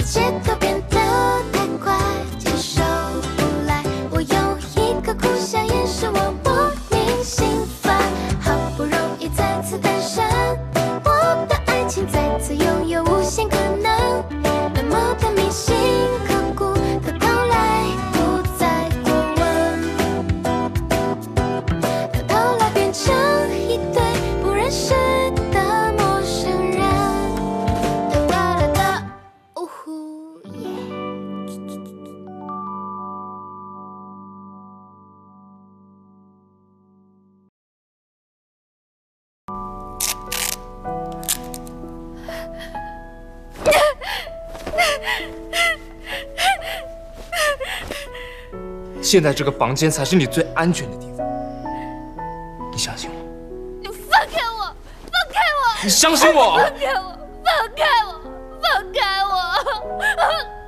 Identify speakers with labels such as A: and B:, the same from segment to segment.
A: 节奏变得太快，接受不来。我用一个苦笑掩饰我莫名心烦，好不容易再次诞生，我的爱情再次拥有无限可能，那么的迷信刻骨，到头来不再过问，到头来变成一对不认识的陌生人。哒哒哒哒，呜呼耶！
B: 现在这个房间才是你最安全的地方，你相信我。
A: 你放开我！放开我！
B: 你相信我！
A: 放开我！放开我！放开我！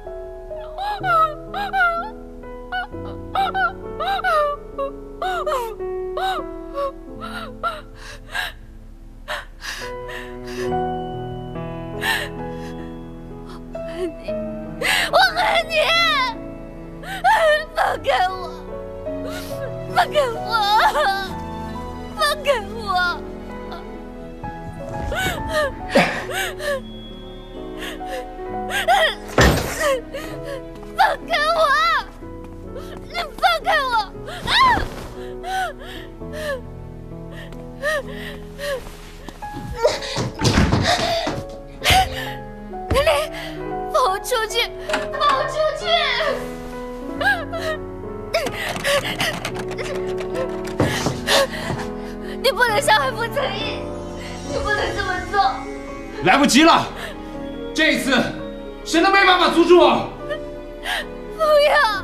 A: 我恨你！放开我！放开我！放开我！放开我！你放开我！你放我出去！放我出去！你不能伤害傅成义，你不能这么做。
B: 来不及了，这一次谁都没办法阻止我。
A: 不要！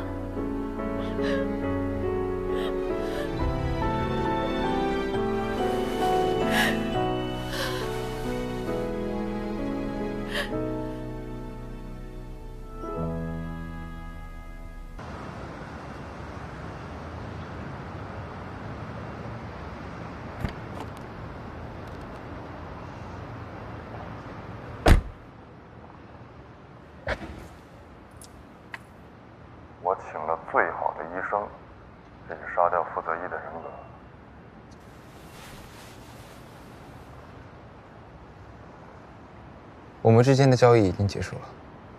C: 我请了最好的医生，可以杀掉傅泽义的人格。
D: 我们之间的交易已经结束了，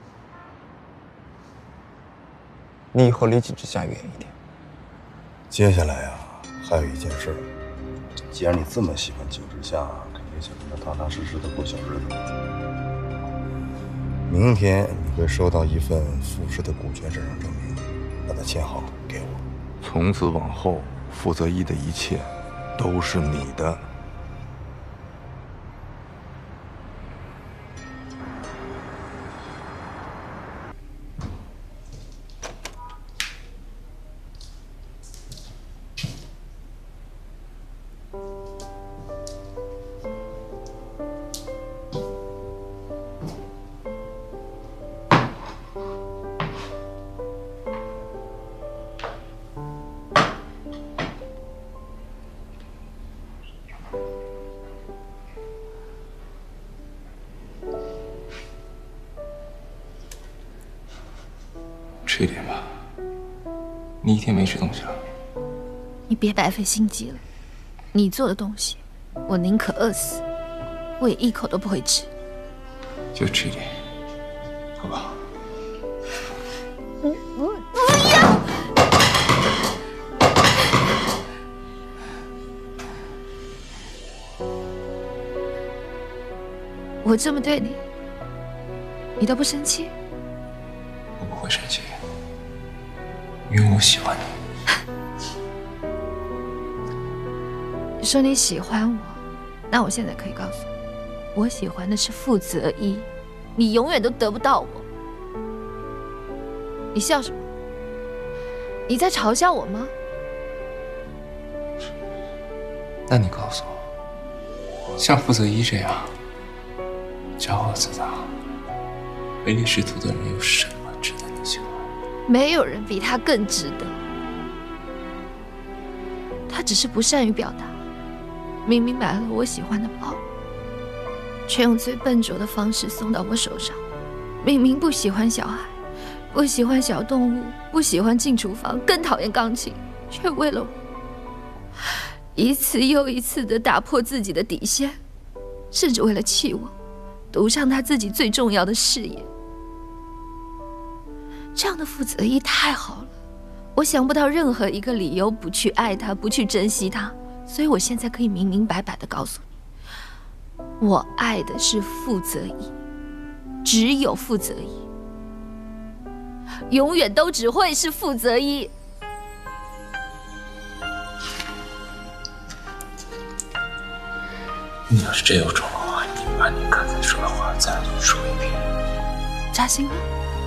D: 你以后离景之家远一点。
C: 接下来啊，还有一件事。既然你这么喜欢景之夏，肯定想跟他踏踏实实的过小日子。明天你会收到一份傅氏的股权转让证明，把它签好给我。
E: 从此往后，傅泽义的一切都是你的。
B: 吃一点吧，你一天没吃东西了。
A: 你别白费心机了，你做的东西，我宁可饿死，我也一口都不会吃。
B: 就吃一点，好不好？
A: 不要！我这么对你，你都不生气？
B: 我不会生气，因为我喜欢你。
A: 你说你喜欢我，那我现在可以告诉你，我喜欢的是傅泽一，你永远都得不到我。你笑什么？你在嘲笑我吗？
B: 那你告诉我，像傅泽一这样骄傲自大、唯利是图的人，有什么值得你喜欢？
A: 没有人比他更值得。他只是不善于表达，明明买了我喜欢的包，却用最笨拙的方式送到我手上，
F: 明明不喜欢小孩，不喜欢小动物，不喜欢进厨房，更讨厌钢琴，却为了我，一次又一次地打破自己的底线，甚至为了气我，赌上他自己最重要的事业。这样的负责意太好了，我想不到任何一个理由不去爱他，不去珍惜他。所以我现在可以明明白白地告诉你，我爱的是傅泽一，只有傅泽一，永远都只会是傅泽一。
B: 你要是真有种的话，你把你刚才说的话再说一遍。
F: 扎心了？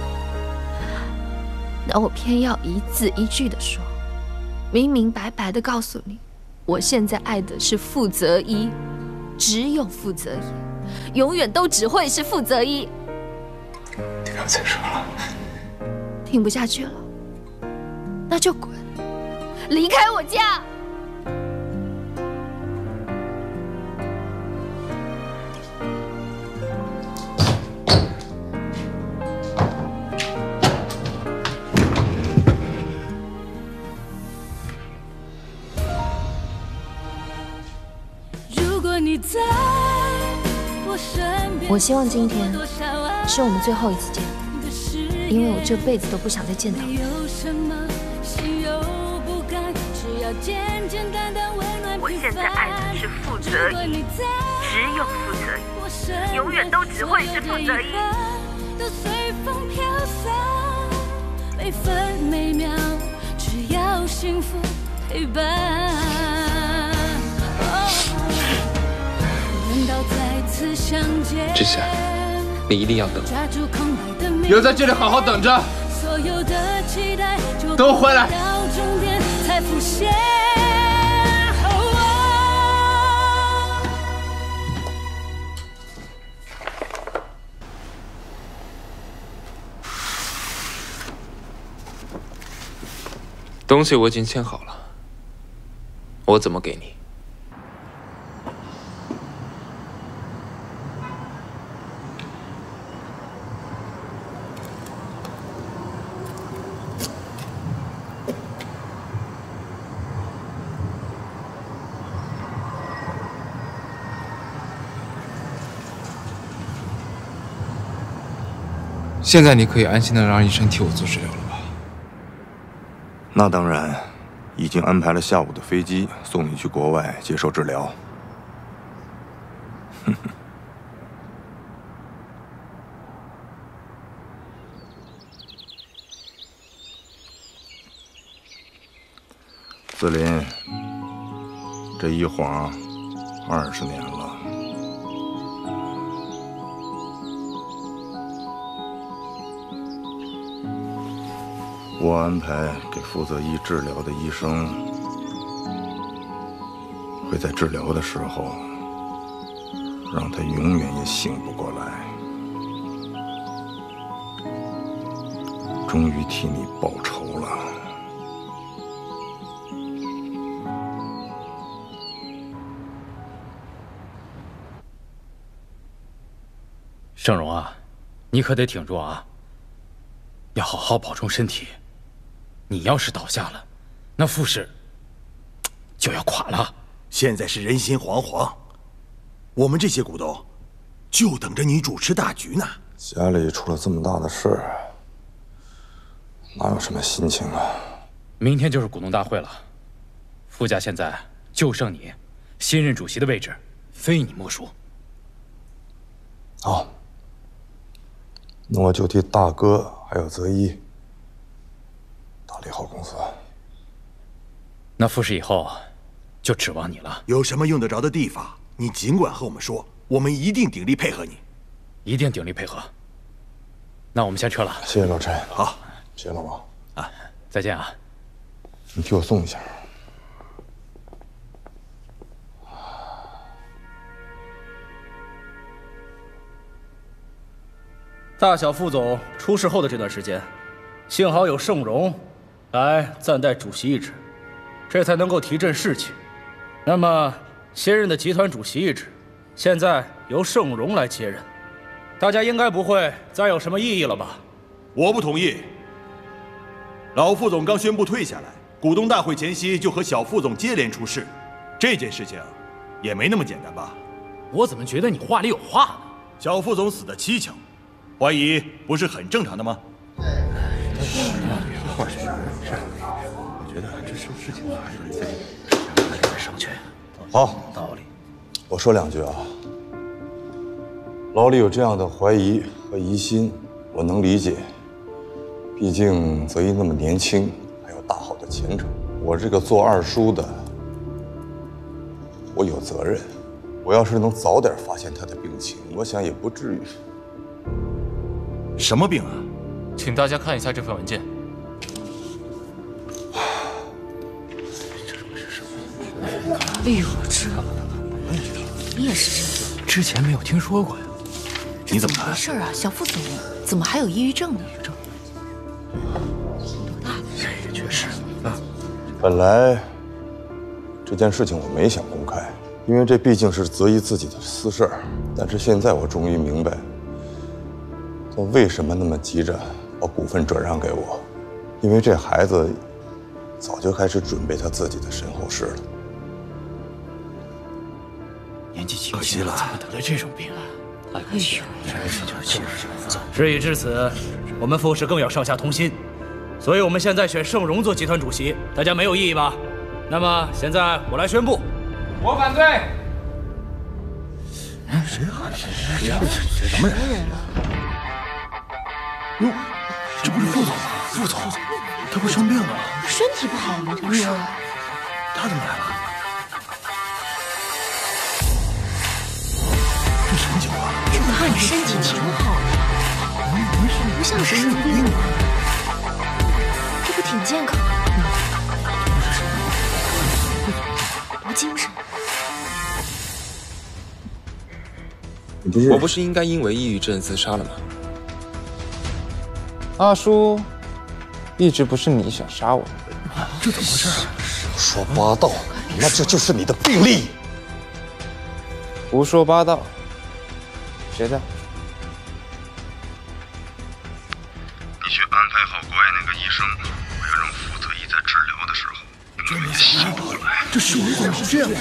F: 那我偏要一字一句地说，明明白白地告诉你，我现在爱的是傅泽一，只有傅泽一，永远都只会是傅泽一。
B: 你不要再说了。
F: 听不下去了，那就滚，离开我家。我希望今天是我们最后一次见面，因为我这辈子都不想再见到你。我现在爱的是傅泽一，只有傅泽一，永远都只会是傅泽一。都随风飘散，每分每秒，只要幸福陪伴。
B: 志夏，你一定要等，留在这里好好等着，都回来。东西我已经签好了，我怎么给你？现在你可以安心的让医生替我做治疗了吧？
E: 那当然，已经安排了下午的飞机送你去国外接受治疗。哼哼。子林，这一晃20年了。我安排给傅泽一治疗的医生，会在治疗的时候让他永远也醒不过来。终于替你报仇了。
G: 盛荣啊，你可得挺住啊，要好好保重身体。你要是倒下了，那傅氏就要垮了。
H: 现在是人心惶惶，我们这些股东就等着你主持大局呢。
C: 家里出了这么大的事，哪有什么心情啊？
G: 明天就是股东大会了，傅家现在就剩你新任主席的位置，非你莫属。
C: 好，那我就替大哥还有泽一打理好公司。
G: 那傅氏以后就指望你了。
H: 有什么用得着的地方，你尽管和我们说，我们一定鼎力配合你。
G: 一定鼎力配合。那我们先撤了。
C: 谢谢老陈。
H: 好，
C: 谢谢老王。
G: 啊，再见啊。
C: 你替我送一下。
I: 大小副总出事后的这段时间，幸好有盛荣来暂代主席一职，这才能够提振士气。那么，新任的集团主席一职，现在由盛荣来接任。 大家应该不会再有什么异议了吧？
H: 我不同意。老副总刚宣布退下来，股东大会前夕就和小副总接连出事，这件事情也没那么简单吧？
I: 我怎么觉得你话里有话呢？
H: 小副总死得蹊跷，怀疑不是很正常的吗？
C: 我觉得这事情还是自己
I: 上去。
C: 好，
I: 道理。
C: 我说两句啊。老李有这样的怀疑和疑心，我能理解。毕竟泽一那么年轻，还有大好的前程。我这个做二叔的，我有责任。我要是能早点发现他的病情，我想也不至于。
H: 什么病啊？
B: 请大家看一下这份文件。
J: 哎呦，这你也是这样？
I: 之前没有听说过呀。
H: 你怎么了？
J: 回事啊？小副总怎么还有抑郁症呢？
I: 这确实啊。
C: 本来这件事情我没想公开，因为这毕竟是泽一自己的私事儿。但是现在我终于明白，他为什么那么急着把股份转让给我，因为这孩子早就开始准备他自己的身后事了。
I: 年纪轻轻了，怎么得了这种病啊？
J: 哎呦，
I: 事已至此，我们傅氏更要上下同心，所以我们现在选盛荣做集团主席，大家没有异议吧？那么现在我来宣布，
B: 我反对。
H: 谁啊？谁什么人？哟，这不是副总吗？副总，他不生病了吗？
J: 身体不好吗？这不是？
H: 他怎么来了？这什么情况？
J: 我看你身体挺好的，不像是生病了，这不挺健康的吗？多精神！
B: 我不是应该因为抑郁症自杀了吗？
D: 阿叔，一直不是你想杀我的。
H: 这怎么回事啊？
C: 胡说八道！那这就是你的病历。
D: 胡说八道。谁的？
E: 你去安排好国外那个医生，我要让傅泽一在治疗的时候真没想过来。
H: 这手怎么是这样的？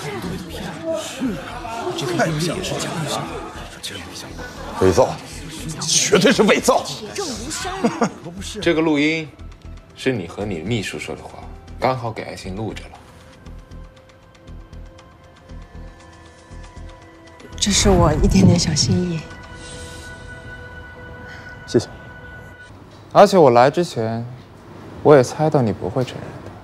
I: 这个病历也是假的，
C: 伪造，绝对是伪造！
J: 铁证如山。
B: 这个录音是你和你秘书说的话，刚好给爱心录着了。
K: 这是我一点点小心意。
C: 谢谢。
D: 而且我来之前，我也猜到你不会承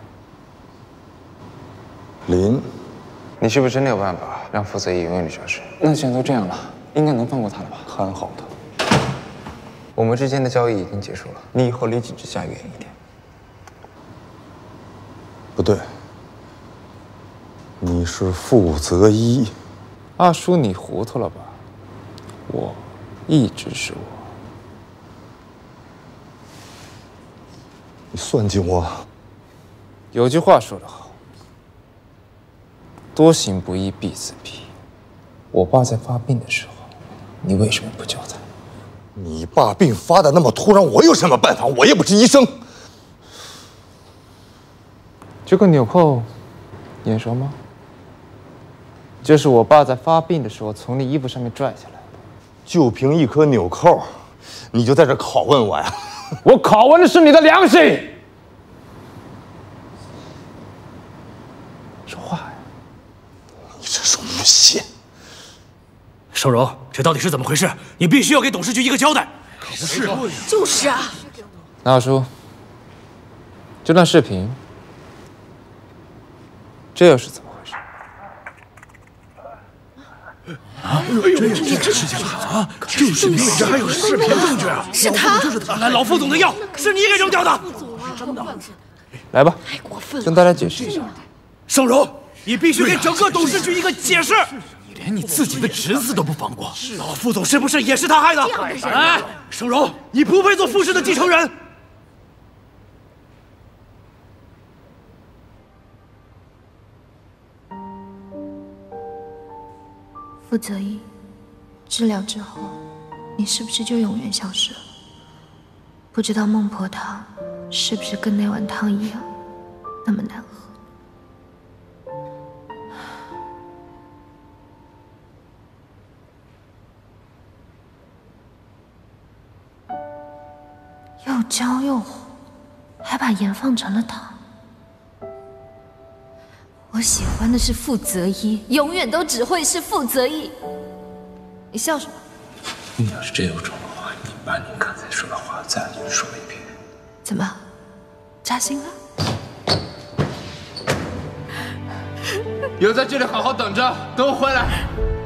D: 认的。
C: 林，
D: 你是不是真的有办法让傅泽义永远的消失？那既然都这样了，应该能放过他了吧？
C: 看好他。
D: 我们之间的交易已经结束了，你以后离井之下远一点。
C: 不对，你是傅泽一。
D: 阿叔，你糊涂了吧？我一直是我。
C: 你算计我？
D: 有句话说得好，多行不义必自毙。我爸在发病的时候，你为什么不救他？
C: 你爸病发的那么突然，我有什么办法？我也不是医生。
D: 这个纽扣，你眼熟吗？这是我爸在发病的时候从你衣服上面拽下来的。
C: 就凭一颗纽扣，你就在这拷问我呀？
D: 我拷问的是你的良心。说话呀！
C: 你这是诬陷！
I: 盛荣，这到底是怎么回事？你必须要给董事局一个交代。
H: 可不是，
J: 就是啊。
D: 那叔，这段视频，这又是怎么回事？
H: 啊！这事情啊，这视频里这还有视频证据啊！
J: 是他，
H: 就是他，
I: 来，老副总的药是你给扔掉的。
J: 真的，
D: 来吧，
J: 太过分了，
D: 跟大家解释一下。
I: 盛荣，你必须给整个董事局一个解释。你连你自己的侄子都不放过，老副总是不是也是他害的？哎，盛荣，你不配做傅氏的继承人。
A: 傅泽一治疗之后你是不是就永远消失了？不知道孟婆汤是不是跟那碗汤一样那么难喝？又焦又糊，还把盐放成了糖。我喜欢的是傅泽一，永远都只会是傅泽一。你笑什么？
B: 你要是真有种的话，你把你刚才说的话再说一遍。
A: 怎么，扎心了？
D: 留在这里好好等着，等我回来。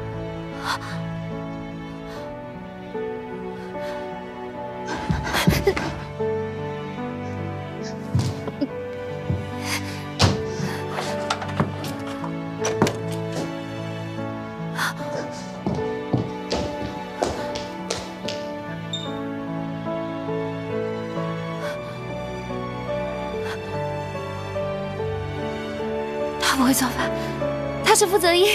A: 他不会做饭，他是傅泽一。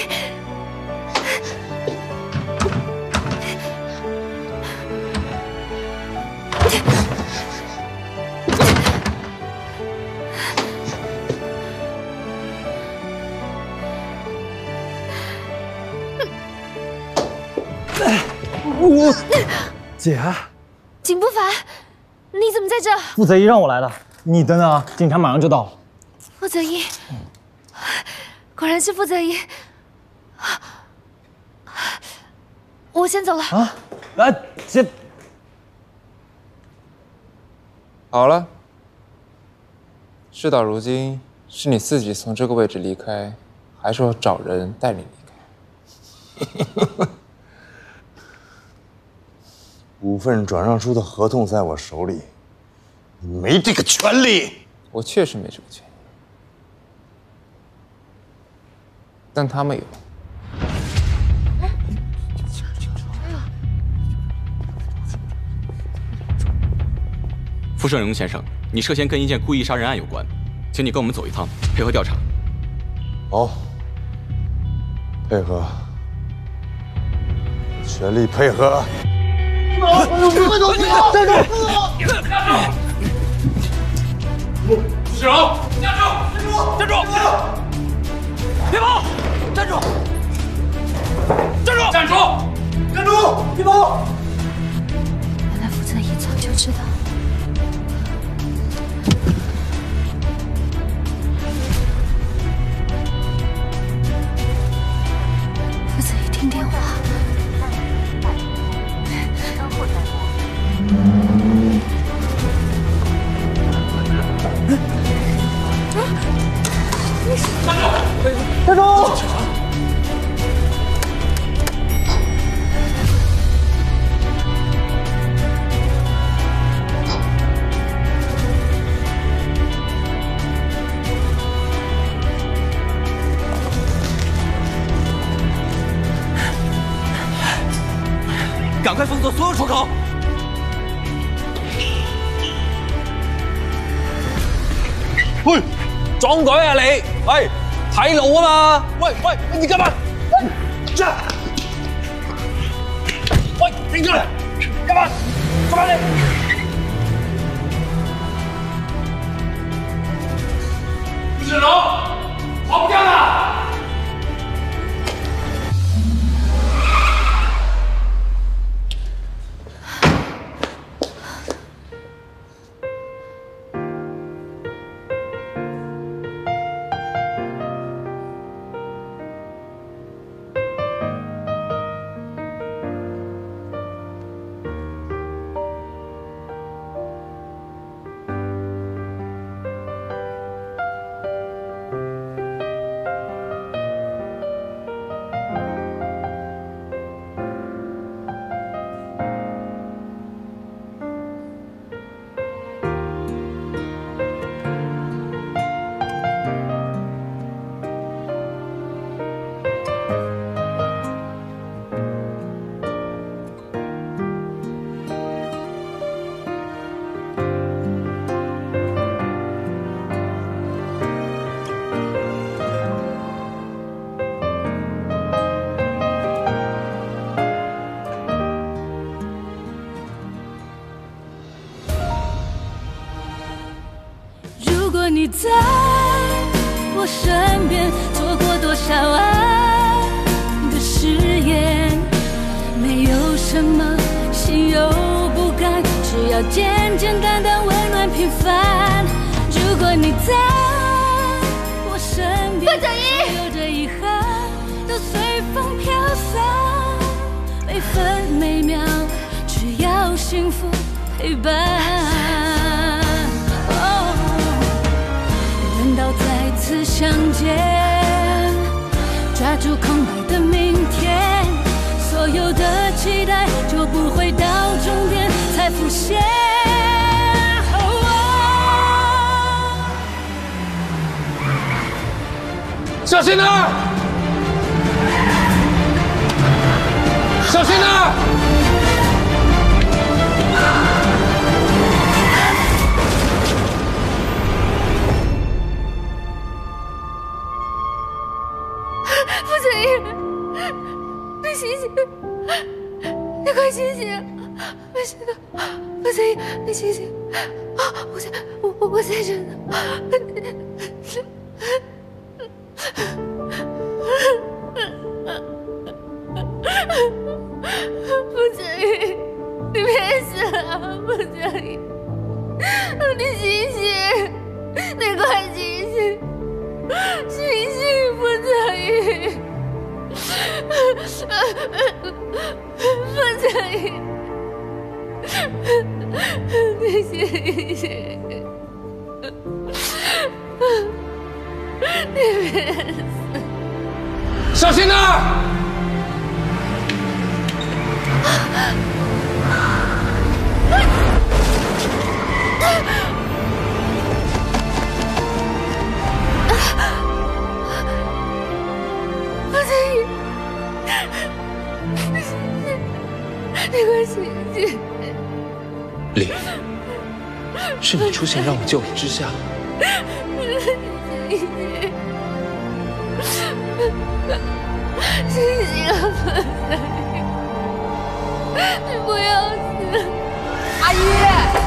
L: 姐，
A: 景不凡，你怎么在这？
L: 傅泽一让我来的，你等等啊，警察马上就到。
A: 傅泽一，果然是傅泽一。我先走了。
L: 啊，姐，
D: 好了，事到如今，是你自己从这个位置离开，还是我找人带你离开？
C: 股份转让书的合同在我手里，你没这个权利。
D: 我确实没这个权利，但他们有。
M: 傅盛荣先生，你涉嫌跟一件故意杀人案有关，请你跟我们走一趟，配合调查。
C: 好，配合，全力配合。站住！
I: 傅世荣，站住！站住！别跑！站住！站住！站住！站住！别跑！
A: 原来傅泽一早就知道。傅泽一听电话。
L: 站住！
I: 赶快封锁所有出口！
N: 喂，撞鬼啊你！喂，睇路啊嘛！喂喂，你干嘛？这，喂，停下来！干嘛？干嘛你？
I: 傅世荣，跑不掉了！
O: 果你在我身边，做过多少爱的誓言，没有什么心有不甘，只要简简单单温暖平凡。如果你在我身边，所有的遗憾都随风飘散，每分每秒只要幸福陪伴。等到再次相见，抓住空白的明天，所有的期待就不会到终点才浮现。
N: 小心点儿！小心点儿！
A: 傅子怡，你醒醒，你快醒醒！没事的，傅子怡，你醒醒！啊，我在这呢。傅子怡，你别死了，傅子怡，你醒醒，你快醒醒，醒醒，傅子怡，傅子怡，你醒醒，你别死，
N: 小心点儿！
A: 傅子怡，你快醒醒！
B: 李，是你出现让我救你之下。
A: 醒醒啊，傅子怡！你不要死！阿姨！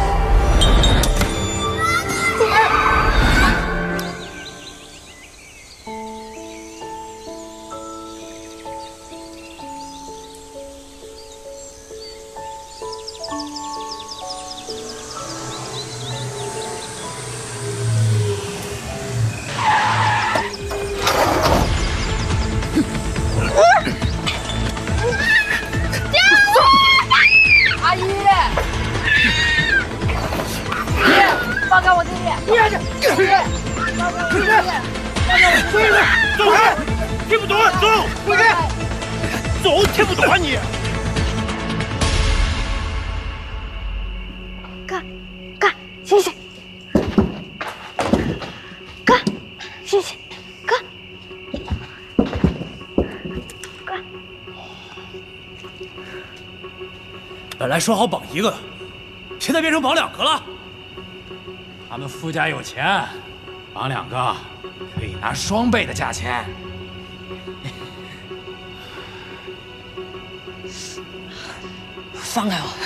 A: 放开我弟弟！别去！放开我弟弟！放开我！
I: 走开！听不懂，走！回去！走，听不懂啊你！
A: 干，醒醒！干，醒醒！干！
I: 本来说好绑一个的，现在变成绑2个了。他们傅家有钱，绑2个可以拿双倍的价钱。
K: 放开我！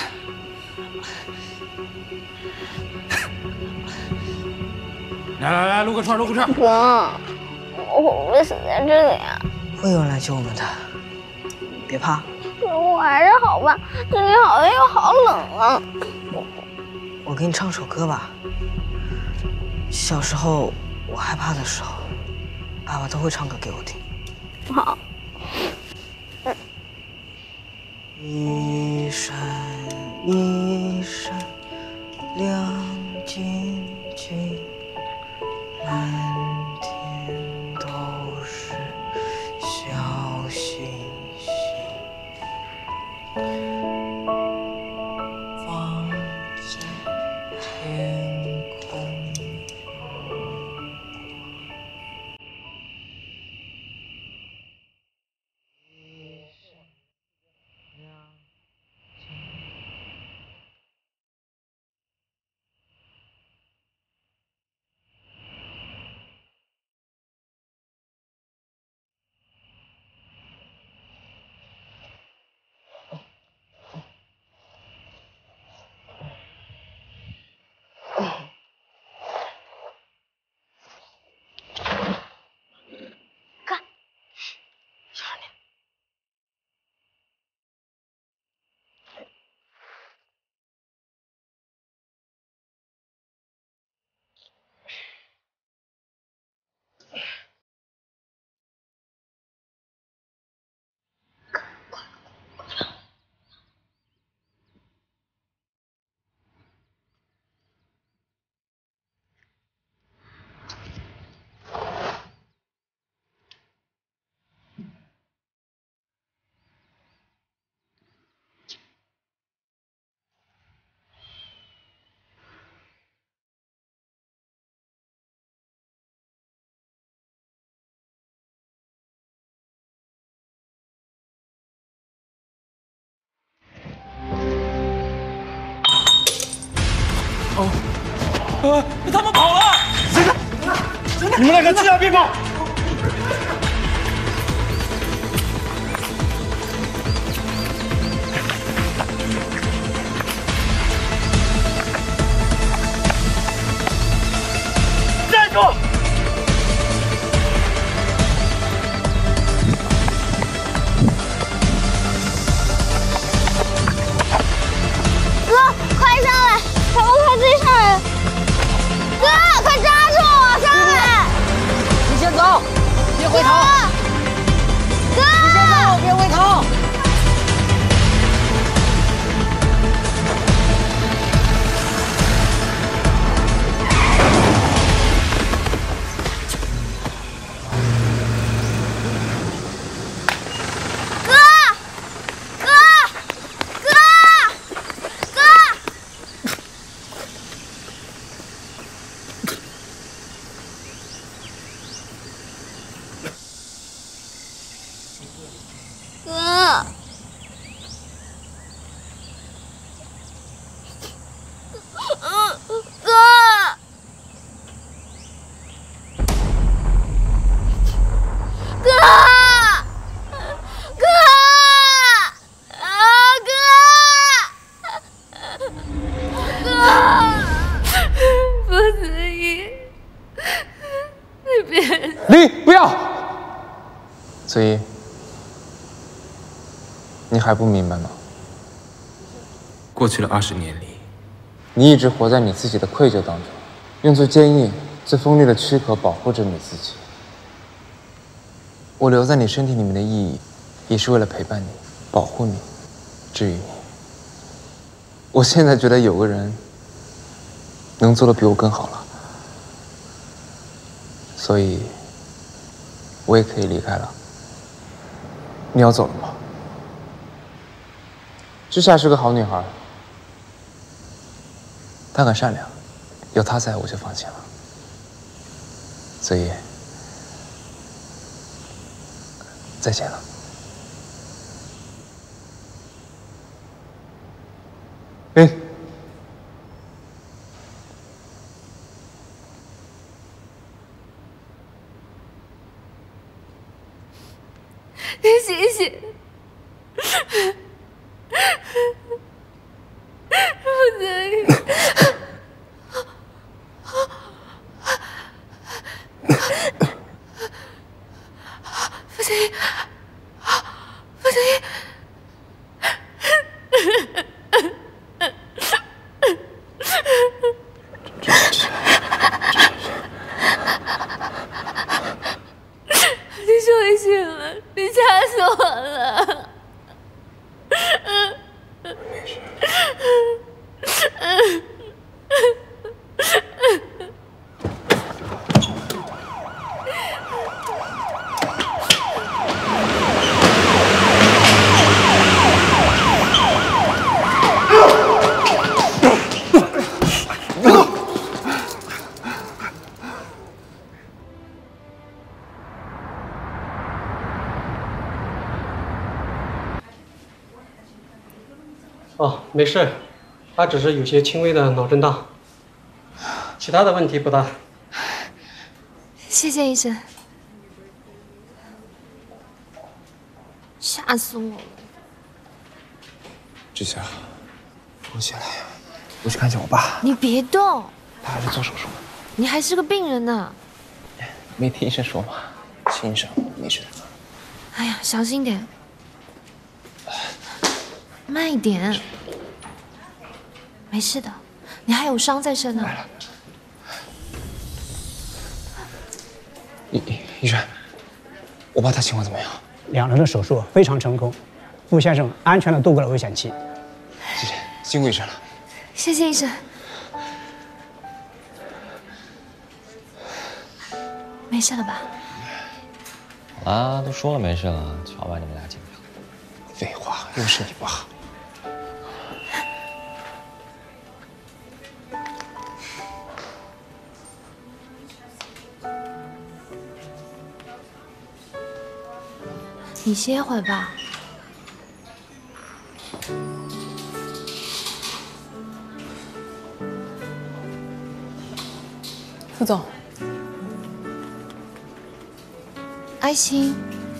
I: 来，撸个串，撸个串。
A: 哥，我会不会死在这里啊？
K: 会有人来救我们的，别怕。
A: 可我还是好怕，这里好热又好冷啊。
K: 我给你唱首歌吧。小时候我害怕的时候，爸爸都会唱歌给我听。
A: 好。
K: 一闪一闪亮晶晶，满天都是小星星。放在天空。
I: 他们跑了！
L: 你们两个去哪边跑？站住！
A: 哥，快上来！快追上来！哥，快抓住我！上来！
L: 你先走，别回头。
A: 哥，
L: 你先走，别回头。
D: 子怡，你还不明白吗？
B: 过去了20年里，
D: 你一直活在你自己的愧疚当中，用最坚硬、最锋利的躯壳保护着你自己。我留在你身体里面的意义，也是为了陪伴你、保护你、治愈你。我现在觉得有个人能做得比我更好了，所以我也可以离开了。你要走了吗？知夏是个好女孩，她很善良，有她在我就放心了。子怡，再见了。哎，
O: 谢谢，不可以。不行，不行。你终于醒了，你掐死我了。
B: 没事。
P: 哦，没事，他只是有些轻微的脑震荡，其他的问题不大。
J: 谢谢医生，吓死我了！
D: 志夏，我起来，我去看见我爸。
J: 你别动，
D: 他还在做手术。
J: 你还是个病人呢。
D: 没听医生说吗？轻伤，没事的。
J: 哎呀，小心点，慢一点，没事的，你还有伤在身呢。
D: 医生，我爸他情况怎么样？
Q: 两人的手术非常成功，傅先生安全地度过了危险期。
D: 谢谢，辛苦医生了。
J: 谢谢医生。没事了吧？
R: 好啦，都说了没事了，瞧把你们俩紧张。
D: 废话，又是你不好。
J: 你歇会吧。
S: 副总，
J: 爱心，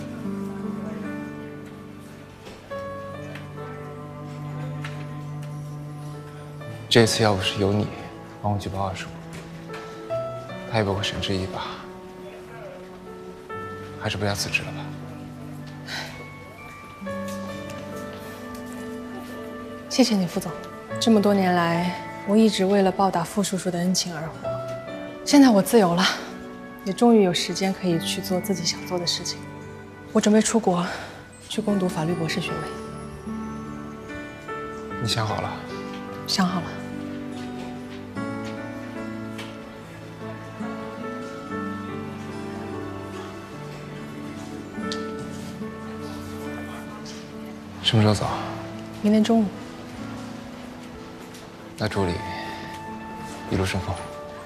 D: 这次要不是有你帮我举报二叔，他也不会绳之以法。还是不要辞职了吧。
S: 谢谢你，副总。这么多年来，我一直为了报答傅叔叔的恩情而活。现在我自由了，也终于有时间可以去做自己想做的事情。我准备出国，去攻读法律博士学位。
D: 你想好了？
S: 想好了。
D: 什么时候走？
S: 明天中午。
D: 那祝你一路顺风。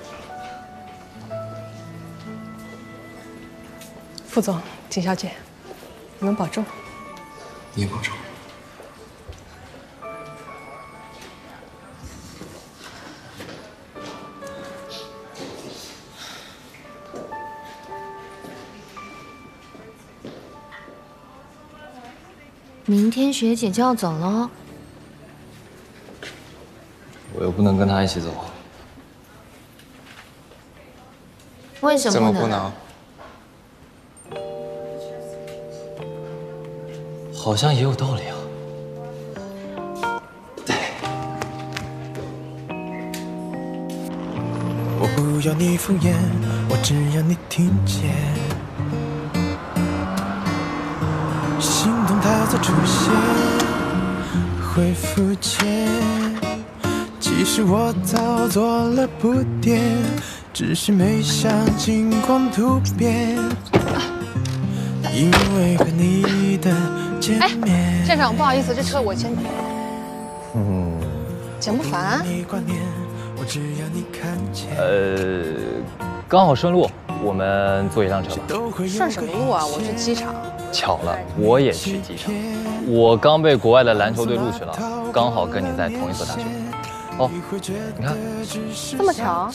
S: 副总，景小姐，你们保重。
B: 你也保重。
J: 明天学姐就要走喽，
R: 我又不能跟她一起走。
J: 为什么呢？
D: 怎么不能？
R: 好像也有道理啊。
T: 我不要你敷衍，我只要你听见。心动它在出现，会肤浅。其实我早做了铺垫，只是没想尽光突变。因为和你的见面。
S: 站长，不好意思，这车我先。简不凡。
R: 刚好顺路，我们坐一辆车吧。
S: 顺什么路啊？我去机场。
R: 巧了，我也去机场。我刚被国外的篮球队录取了，刚好跟你在同一所大学。哦，你看，
S: 这么巧？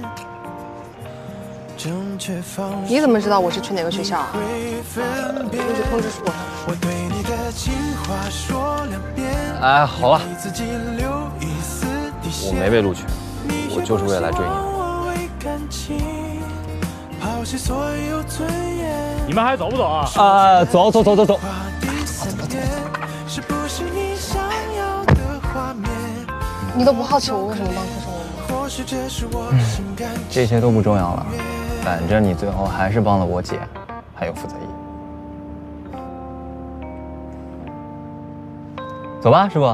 S: 你怎么知道我是去哪个学校啊？出去通知我。
R: 哎，好了，我没被录取，我就是为了来追你。
I: 你们还走不走啊？
R: 啊，走。
S: 你都不好奇我为什么当副生人吗？
R: 这些都不重要了，反正你最后还是帮了我姐，还有傅泽义。走吧，师傅。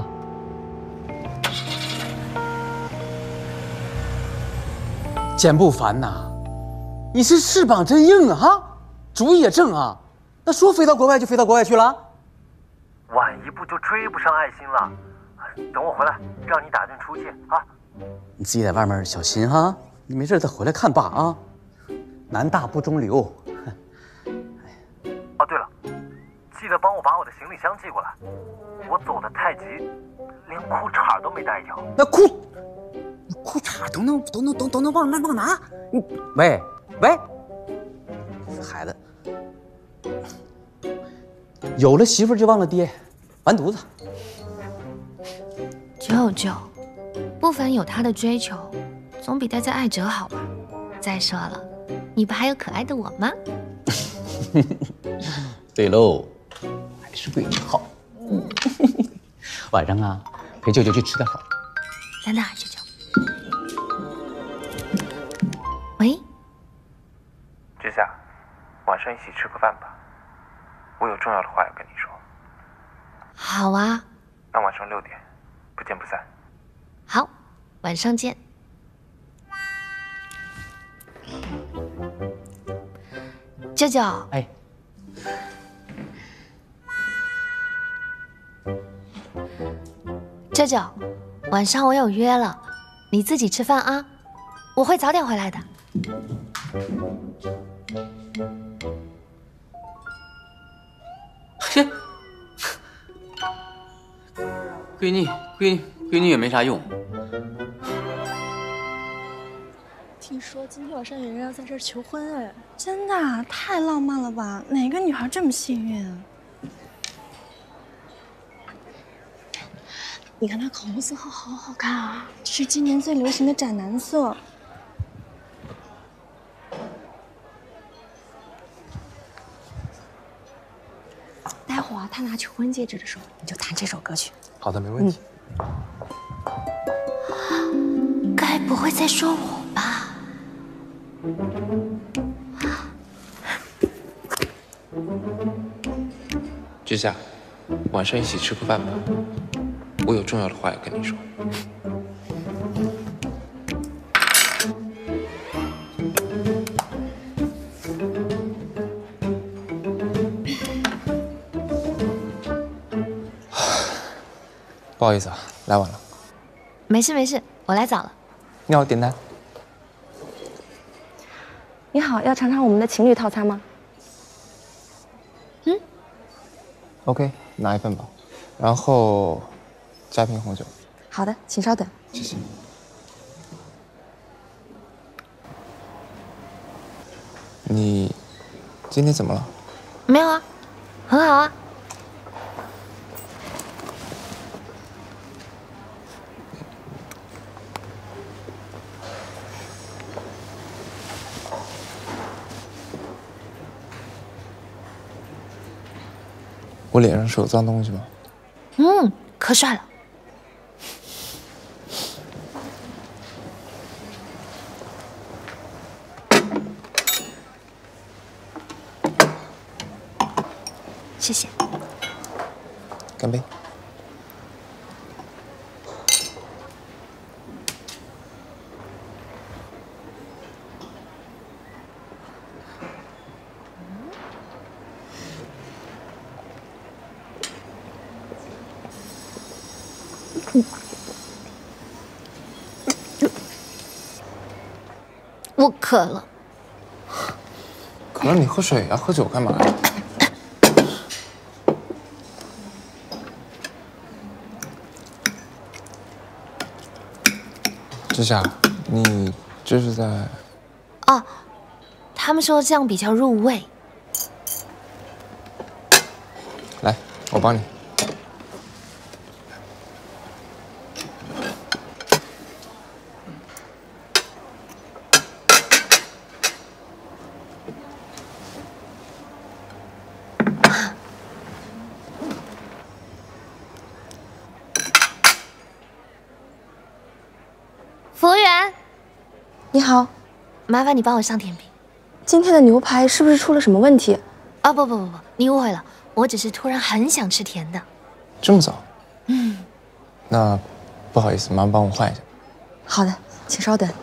U: 简不凡呐，你是翅膀真硬啊，哈，主意也正啊。那说飞到国外就飞到国外去了？
V: 晚一步就追不上爱心了。等我回来，让你打听出去啊。
U: 你自己在外面小心哈，你没事再回来看爸啊。男大不中留。
V: 哦，对了，记得帮我把我的行李箱寄过来。我走的太急，连裤衩都没带一条。
U: 那裤衩都能忘拿？喂，孩子，有了媳妇就忘了爹，完犊子。
J: 舅舅，不凡有他的追求，总比待在艾哲好吧？再说了，你不还有可爱的我吗？
U: 对喽，还是为你好。晚上啊，陪舅舅去吃点好。
J: 等等，舅舅。喂，
D: 之夏，晚上一起吃个饭吧，我有重要的话要跟你说。
J: 好啊。
D: 那晚上6点，不见不散。
J: 好，晚上见。舅舅。
U: 哎。
J: 舅舅，晚上我有约了，你自己吃饭啊，我会早点回来的。
U: 切，闺女也没啥用。
J: 听说今天晚上有人要在这儿求婚，哎，真的啊？太浪漫了吧？哪个女孩这么幸运啊？你看她口红色号好好看啊，这是今年最流行的斩男色。待会儿啊，他拿求婚戒指的时候，你就弹这首歌曲。
D: 好的，没问题。
A: 该不会在说我吧？
B: 之夏，晚上一起吃个饭吧，我有重要的话要跟你说。不好意思啊，来晚了。
J: 没事没事，我来早了。
D: 你好，点单。
J: 你好，要尝尝我们的情侣套餐吗
D: ？OK， 拿一份吧，然后加瓶红酒。
J: 好的，请稍等。
D: 谢谢。你今天怎么了？
J: 没有啊，很好啊。
D: 我脸上是有脏东西吗？
J: 可帅了。谢谢。
D: 干杯。
J: 我渴了。
D: 渴了你喝水啊，喝酒干嘛呀？之夏，你这是在……
J: 哦，他们说这样比较入味。
D: 来，我帮你。
J: 服务员，你好，麻烦你帮我上甜品。今天的牛排是不是出了什么问题？啊，不，你误会了，我只是突然很想吃甜的。
D: 这么早？那不好意思，麻烦帮我换一下。
J: 好的，请稍等。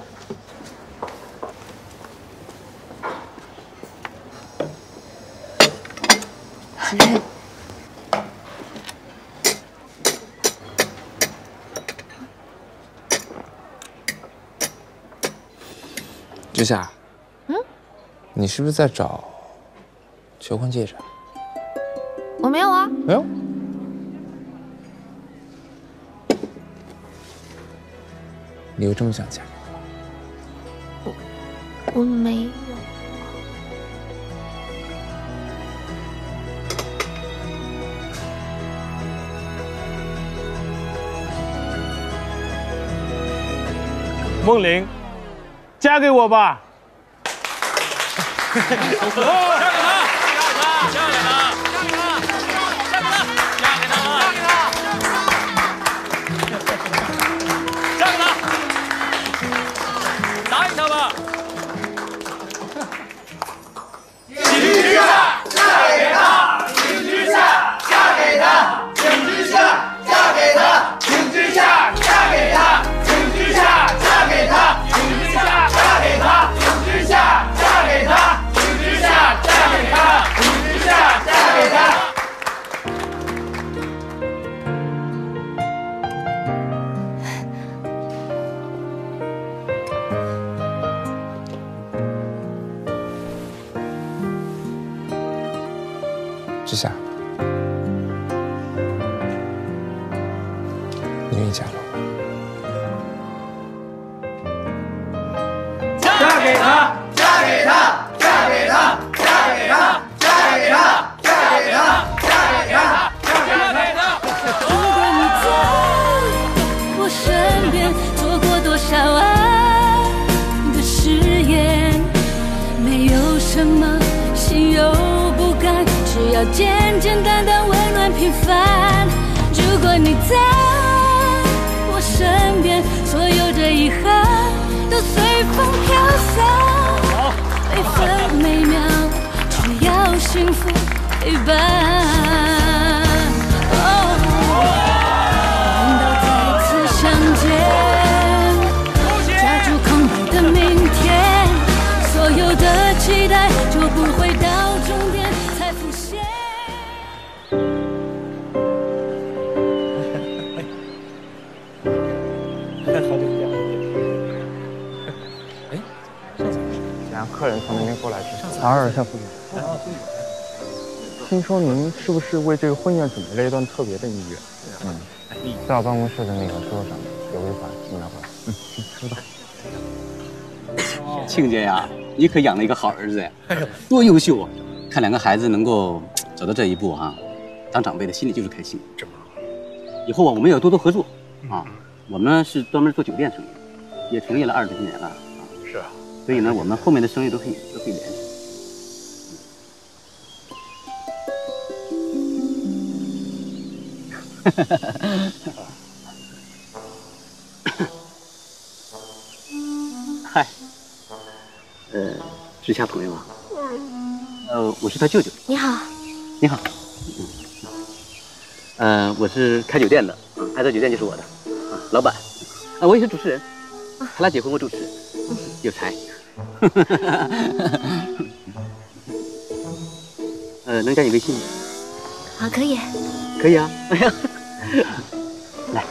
J: 请认。
D: 之夏，你是不是在找求婚戒指？
J: 我没有啊。
D: 没有。你有这么想嫁给
J: 我？我没有。
I: 梦玲。嫁给我吧！
N: 嫁给他！嫁给他！嫁给他！答应他吧！
L: 请之夏嫁给他！请之夏嫁给他！请之夏嫁给他！请之夏嫁给他！请之夏嫁给他！请之夏嫁给他！请之夏嫁给他！请之夏嫁给他！请之夏嫁给他！
D: 之夏，你愿意嫁给我？
N: 嫁
O: 要简简单单、温暖平凡。如果你在我身边，所有的遗憾都随风飘散。每分每秒，只要幸福陪伴。等到再次相见，假装空白的明天，所有的期待就不会到终点才浮现。
F: 客人从那边过来是打扰一下，副总。听说您是不是为这个婚宴准备了一段特别的音乐？在我办公室的那个桌上有一把，你拿过来。收到。
G: 亲家呀，你可养了一个好儿子呀，多优秀啊！看两个孩子能够走到这一步啊，当长辈的心里就是开心。以后啊，我们要多多合作啊。我们是专门做酒店生意，也从业了20多年了啊。是啊。所以呢，我们后面的生意都可以联系。嗨，之下朋友啊，我是他舅舅。
J: 你好。
G: 你好。我是开酒店的，爱乐酒店就是我的，老板。我也是主持人，他俩结婚我主持，有才。能加你微信吗？
J: 好，可以。
G: 可以啊。哎呀，来。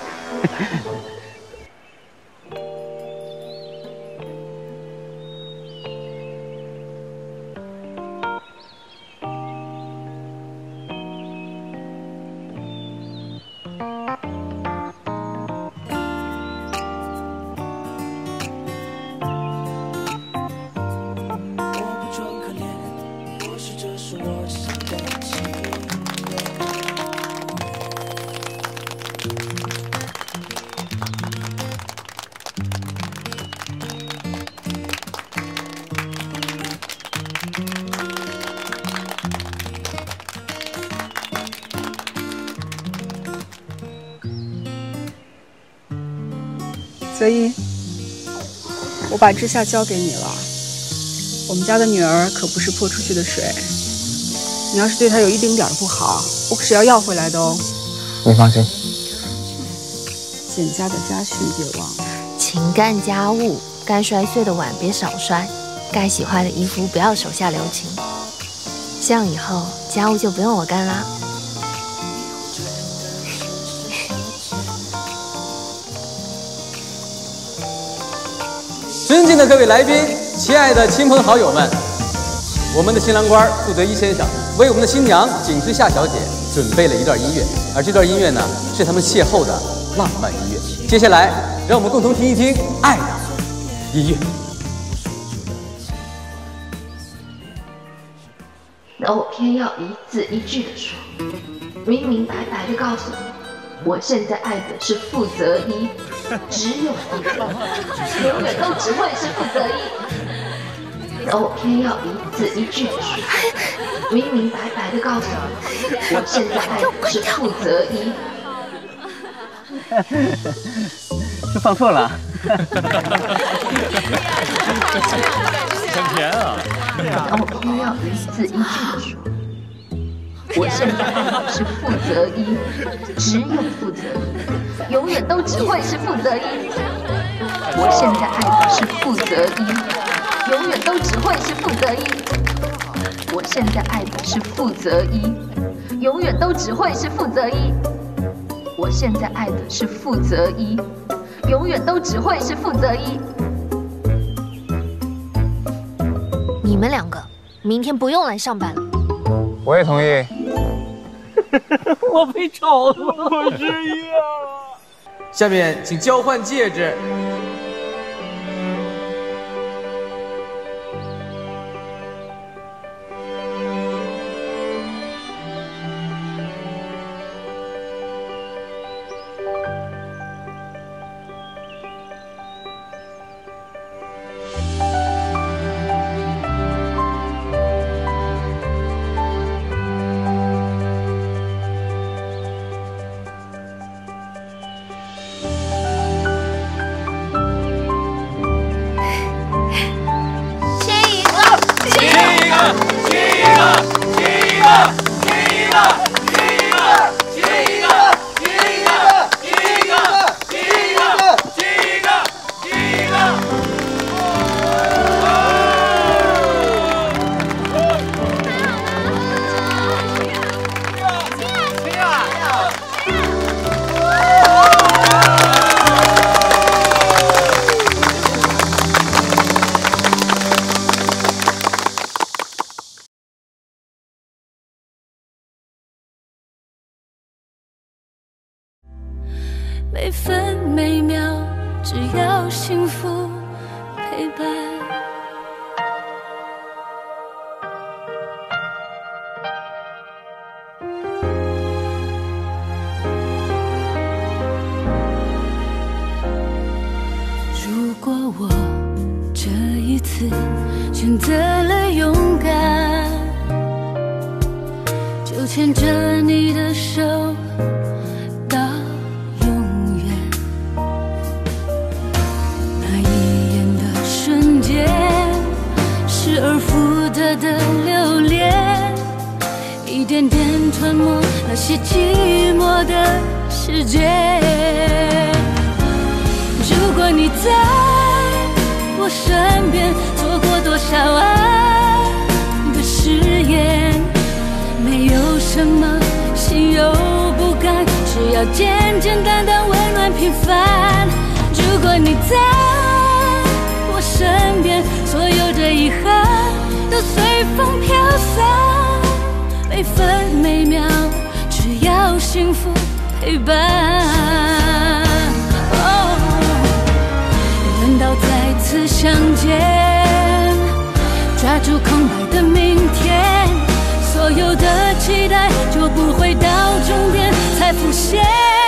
W: 泽一，我把之夏交给你了。我们家的女儿可不是泼出去的水，你要是对她有一丁点儿不好，我可是要回来的哦。
F: 你放心。
W: 简家的家训别忘了。
J: 勤干家务，该摔碎的碗别少摔，该洗坏的衣服不要手下留情。这样以后家务就不用我干啦。
U: 尊敬的各位来宾，亲爱的亲朋好友们，我们的新郎官傅泽一先生为我们的新娘景之夏小姐准备了一段音乐，而这段音乐呢，是他们邂逅的浪漫音乐。接下来，让我们共同听一听爱的音乐。
J: 可我偏要一字一句的说，明明白白的告诉你，我现在爱的是傅泽一，只有傅泽一，永远都只会是傅泽一。可我偏要一字一句的说，明明白白的告诉你，我现在爱的是傅泽一。
G: 是放错了。
N: 很甜啊！
J: 可我偏要一字一句的说，我现在爱的是傅泽一，只有傅泽一，永远都只会是傅泽一。我现在爱的是傅泽一，永远都只会是傅泽一。我现在爱的是傅泽一，永远都只会是傅泽一。我现在爱的是傅泽一，永远都只会是傅泽一。你们两个明天不用来上班了。
F: 我也同意。
I: 我被炒了，
N: 我失忆啊！
U: 下面请交换戒指。
O: 每分每秒，只要幸福陪伴。如果我这一次选择了勇敢，就牵着你的手到永远。那一眼的瞬间，失而复得的留恋，一点点吞没那些寂寞的世界。如果你在我身边，错过多少爱的誓言，没有什么心有不甘，只要简简单单温暖平凡。如果你在我身边，所有的遗憾都随风飘散，每分每秒只要幸福陪伴。等到再次相见，抓住空白的明天，所有的期待就不会到终点才浮现。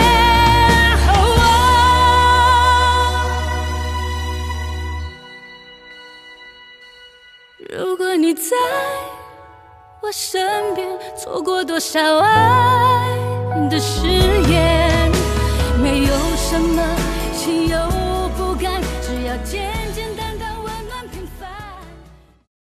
O: 如果你在我身边，错过多少爱的誓言，